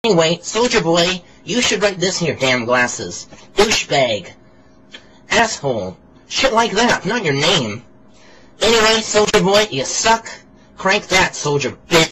Anyway, Souja Boy, you should write this in your damn glasses. Douchebag. Asshole. Shit like that, not your name. Anyway, Souja Boy, you suck. Crank that, soldier bitch.